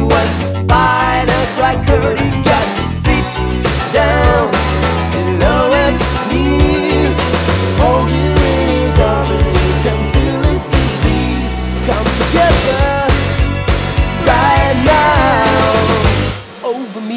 one. Spider cracker, he got feet down below his knee. Hold you in his arms and you can feel his disease. Come together right now over me.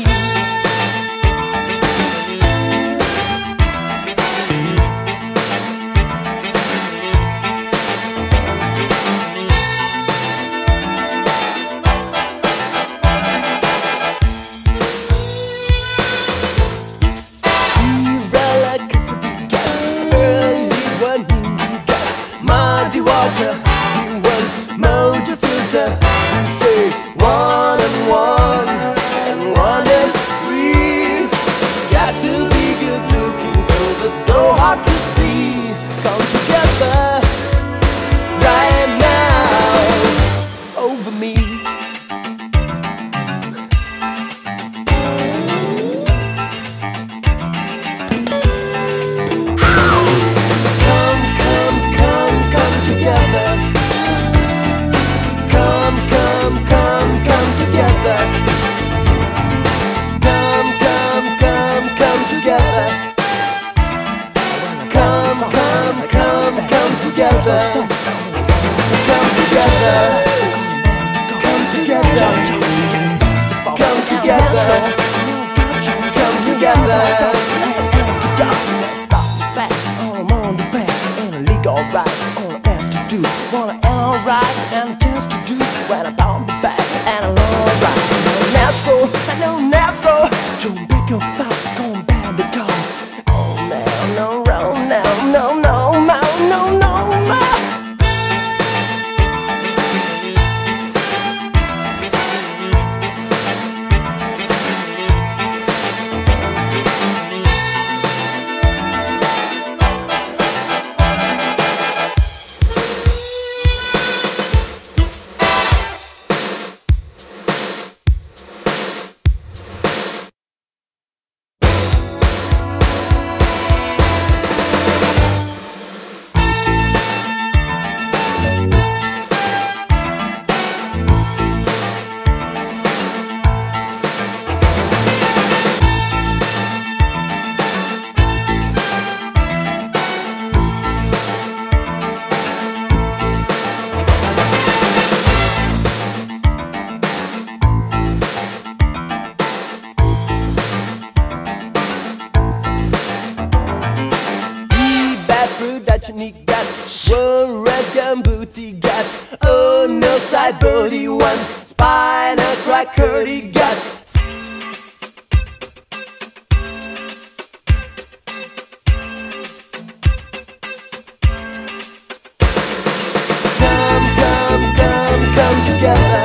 Muddy water, you want mojo filter. You say one and one is free. Got to be good looking, cause it's so hard to see. Come together right now over me. Stop. Come together, come together, come together, come together. Stop back, I'm on the back, and a league alright, all I ask to do, wanna alright, and a chance to do, when I'm on the back, and I'm alright. I know Nassau, don't break your fast, come back the car. Oh man, no, no. He got one red gun booty got. Oh no, side body one. Spider cracker, he got. Come together.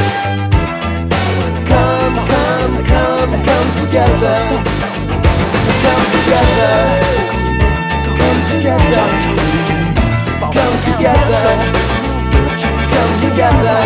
Come together. Come together. Come together. Come together.